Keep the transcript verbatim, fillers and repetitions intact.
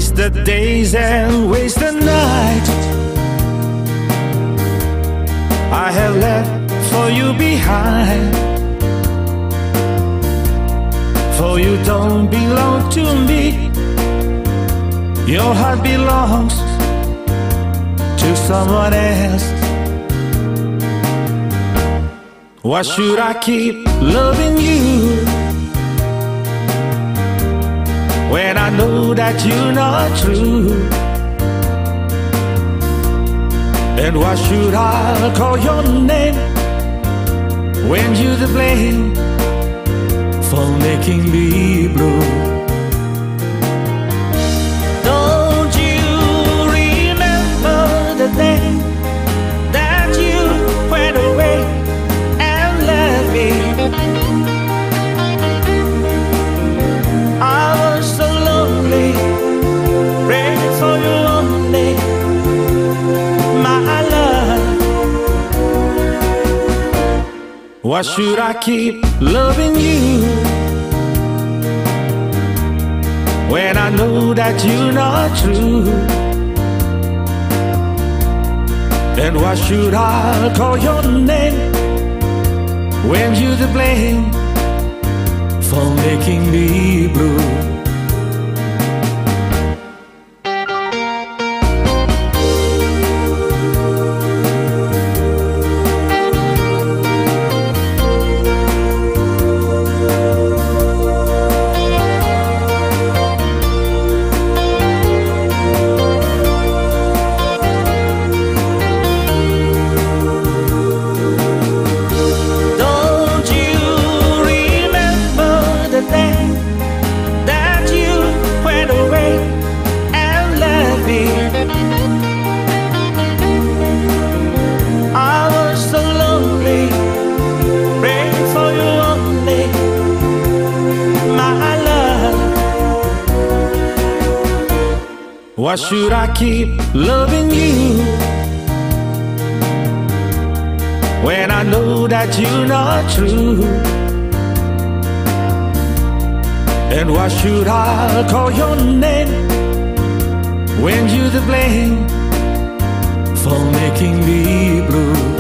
waste the days and waste the night I have left for you behind. For you don't belong to me, your heart belongs to someone else. Why should I keep loving you when I know that you're not true? And why should I call your name when you're to blame for making me blue? Don't you remember the day that you went away and left me? I was so lonely, praying for you only, my love. Why should I keep loving you when I know that you're not true? And why should I call your name when you're to blame for making me blue? Why should I keep loving you when I know that you're not true? And why should I call your name when you're to blame for making me blue?